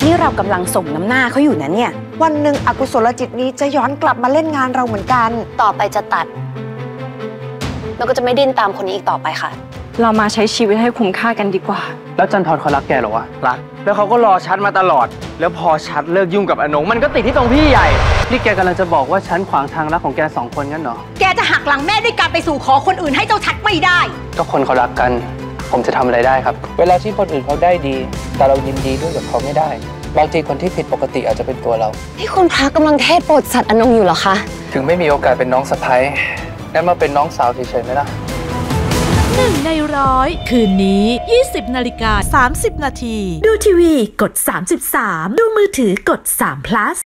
ที่เรากำลังส่งน้ำหน้าเขาอยู่นะเนี่ยวันหนึ่งอกุศลจิตนี้จะย้อนกลับมาเล่นงานเราเหมือนกันต่อไปจะตัดแล้วก็จะไม่ดิ้นตามคนนี้อีกต่อไปค่ะเรามาใช้ชีวิตให้คุ้มค่ากันดีกว่าแล้วจันทร์เขารักแกเหรอวะรักแล้วเขาก็รอชัดมาตลอดแล้วพอชัดเลิกยุ่งกับอนงมันก็ติดที่ตรงพี่ใหญ่นี่แกกำลังจะบอกว่าฉันขวางทางรักของแก2 คนงั้นเหรอแกจะหักหลังแม่ด้วยการไปสู่ขอคนอื่นให้เจ้าชัดไม่ได้ก็คนเขารักกันผมจะทำอะไรได้ครับเวลาที่คนอื่นเขาได้ดีแต่เรายินดีด้วยกับเขาไม่ได้บางทีคนที่ผิดปกติอาจจะเป็นตัวเราที่คุณพระกำลังเทศโปรดสัตว์อนงอยู่เหรอคะถึงไม่มีโอกาสเป็นน้องสะใภ้งั้นมาเป็นน้องสาวเฉยๆไหมล่ะ 1 ใน 100คืนนี้ 20:30 น. ดูทีวีกด33ดูมือถือกด3 plus